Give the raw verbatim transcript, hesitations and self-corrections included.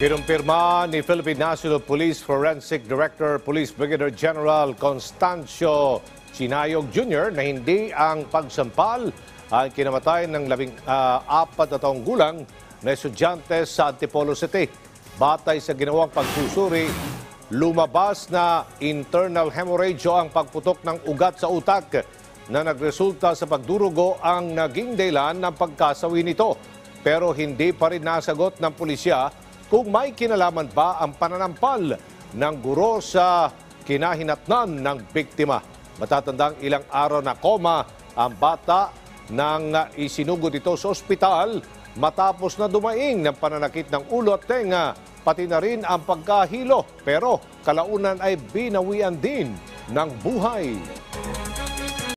Kinumpirma ni Philippine National Police Forensic Director Police Brigadier General Constancio Chinayog Junior na hindi ang pagsampal ang kinamatay ng labing uh, apat na taong gulang na estudyante sa Antipolo City. Batay sa ginawang pagsusuri, lumabas na internal hemorrhage o ang pagputok ng ugat sa utak na nagresulta sa pagdurugo ang naging dahilan ng pagkasawi nito. Pero hindi pa rin nasagot ng pulisya kung may kinalaman ba ang pananampal ng guro sa kinahinatnan ng biktima. Matatandang ilang araw na koma ang bata nang isinugod ito sa ospital matapos na dumaing ng pananakit ng ulo at tenga, pati na rin ang pagkahilo. Pero kalaunan ay binawian din ng buhay.